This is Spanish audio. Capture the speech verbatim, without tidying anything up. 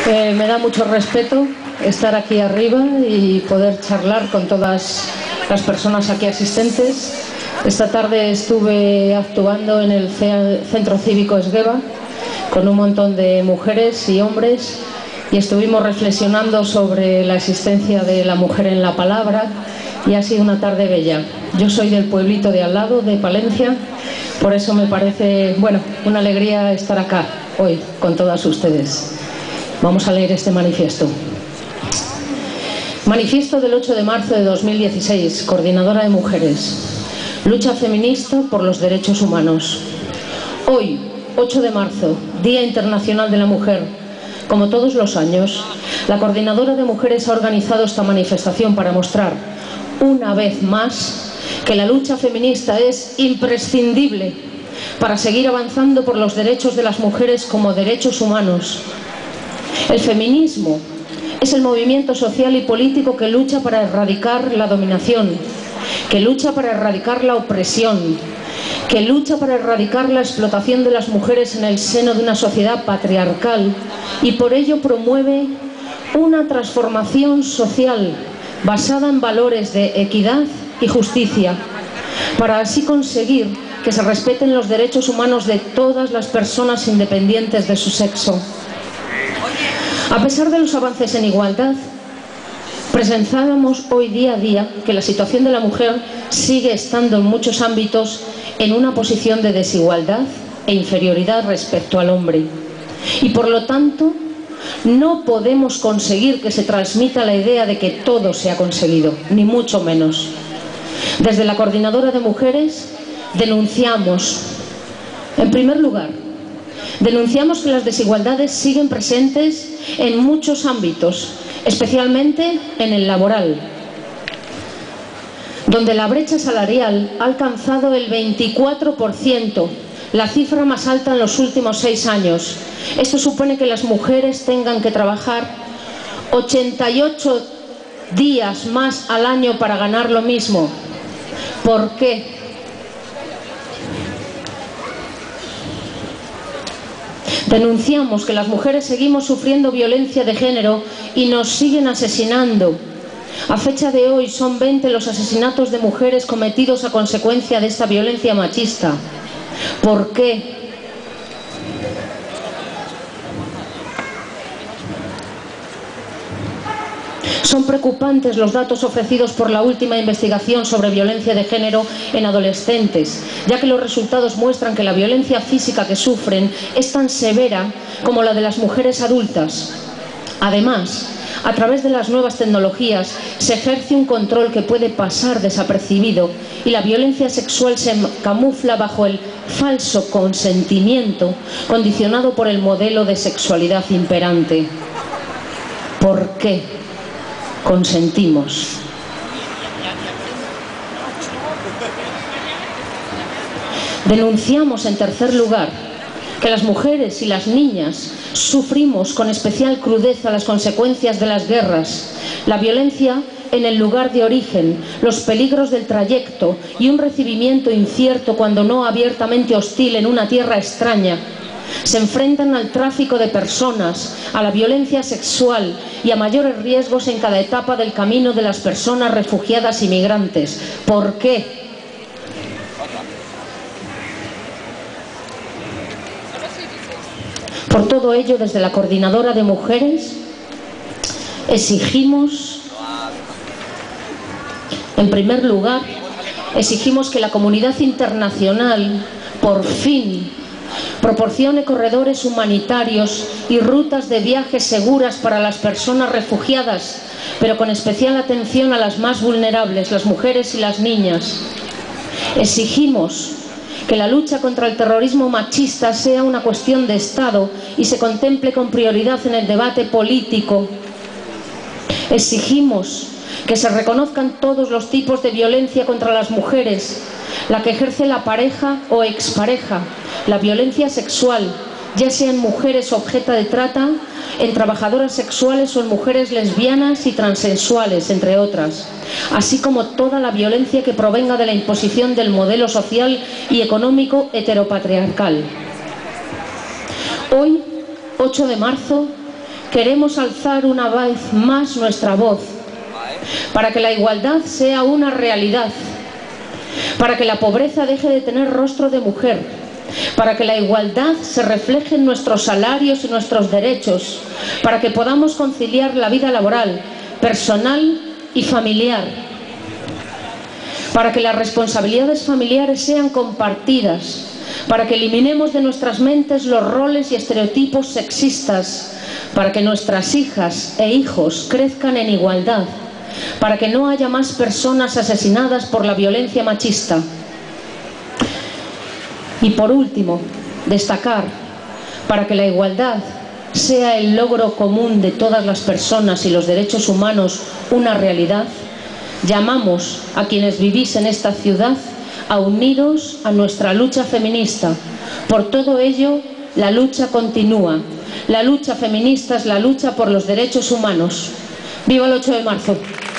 Eh, me da mucho respeto estar aquí arriba y poder charlar con todas las personas aquí asistentes. Esta tarde estuve actuando en el Centro Cívico Esgueva con un montón de mujeres y hombres y estuvimos reflexionando sobre la existencia de la mujer en la palabra y ha sido una tarde bella. Yo soy del pueblito de al lado, de Palencia, por eso me parece, bueno, una alegría estar acá hoy con todas ustedes. Vamos a leer este manifiesto. Manifiesto del ocho de marzo de dos mil dieciséis, Coordinadora de Mujeres. Lucha feminista por los derechos humanos. Hoy, ocho de marzo, Día Internacional de la Mujer. Como todos los años, la Coordinadora de Mujeres ha organizado esta manifestación para mostrar, una vez más, que la lucha feminista es imprescindible para seguir avanzando por los derechos de las mujeres como derechos humanos. El feminismo es el movimiento social y político que lucha para erradicar la dominación, que lucha para erradicar la opresión, que lucha para erradicar la explotación de las mujeres en el seno de una sociedad patriarcal y por ello promueve una transformación social basada en valores de equidad y justicia, para así conseguir que se respeten los derechos humanos de todas las personas independientes de su sexo. A pesar de los avances en igualdad, presenciamos hoy día a día que la situación de la mujer sigue estando en muchos ámbitos en una posición de desigualdad e inferioridad respecto al hombre. Y por lo tanto, no podemos conseguir que se transmita la idea de que todo se ha conseguido, ni mucho menos. Desde la Coordinadora de Mujeres denunciamos, en primer lugar, denunciamos que las desigualdades siguen presentes en muchos ámbitos, especialmente en el laboral, donde la brecha salarial ha alcanzado el veinticuatro por ciento, la cifra más alta en los últimos seis años. Esto supone que las mujeres tengan que trabajar ochenta y ocho días más al año para ganar lo mismo. ¿Por qué? Denunciamos que las mujeres seguimos sufriendo violencia de género y nos siguen asesinando. A fecha de hoy son veinte los asesinatos de mujeres cometidos a consecuencia de esta violencia machista. ¿Por qué? Son preocupantes los datos ofrecidos por la última investigación sobre violencia de género en adolescentes, ya que los resultados muestran que la violencia física que sufren es tan severa como la de las mujeres adultas. Además, a través de las nuevas tecnologías se ejerce un control que puede pasar desapercibido y la violencia sexual se camufla bajo el falso consentimiento condicionado por el modelo de sexualidad imperante. ¿Por qué consentimos? Denunciamos, en tercer lugar, que las mujeres y las niñas sufrimos con especial crudeza las consecuencias de las guerras, la violencia en el lugar de origen, los peligros del trayecto y un recibimiento incierto cuando no abiertamente hostil en una tierra extraña. Se enfrentan al tráfico de personas, a la violencia sexual y a mayores riesgos en cada etapa del camino de las personas refugiadas y migrantes. ¿Por qué? Por todo ello, desde la Coordinadora de Mujeres exigimos, en primer lugar, exigimos que la comunidad internacional, por fin, proporcione corredores humanitarios y rutas de viaje seguras para las personas refugiadas, pero con especial atención a las más vulnerables, las mujeres y las niñas. Exigimos que la lucha contra el terrorismo machista sea una cuestión de Estado y se contemple con prioridad en el debate político. Exigimos que se reconozcan todos los tipos de violencia contra las mujeres, la que ejerce la pareja o expareja, la violencia sexual, ya sea en mujeres objeto de trata, en trabajadoras sexuales o en mujeres lesbianas y transexuales, entre otras, así como toda la violencia que provenga de la imposición del modelo social y económico heteropatriarcal. Hoy, ocho de marzo, queremos alzar una vez más nuestra voz para que la igualdad sea una realidad, para que la pobreza deje de tener rostro de mujer, para que la igualdad se refleje en nuestros salarios y nuestros derechos, para que podamos conciliar la vida laboral, personal y familiar, para que las responsabilidades familiares sean compartidas, para que eliminemos de nuestras mentes los roles y estereotipos sexistas, para que nuestras hijas e hijos crezcan en igualdad, para que no haya más personas asesinadas por la violencia machista. Y por último, destacar, para que la igualdad sea el logro común de todas las personas y los derechos humanos una realidad, llamamos a quienes vivís en esta ciudad a uniros a nuestra lucha feminista. Por todo ello, la lucha continúa. La lucha feminista es la lucha por los derechos humanos. ¡Viva el ocho de marzo!